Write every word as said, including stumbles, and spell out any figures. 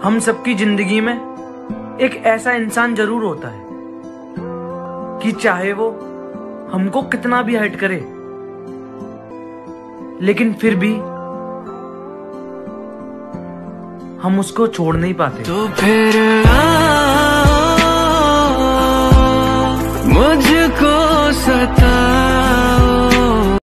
हम सबकी जिंदगी में एक ऐसा इंसान जरूर होता है कि चाहे वो हमको कितना भी हर्ट करे, लेकिन फिर भी हम उसको छोड़ नहीं पाते। तो फिर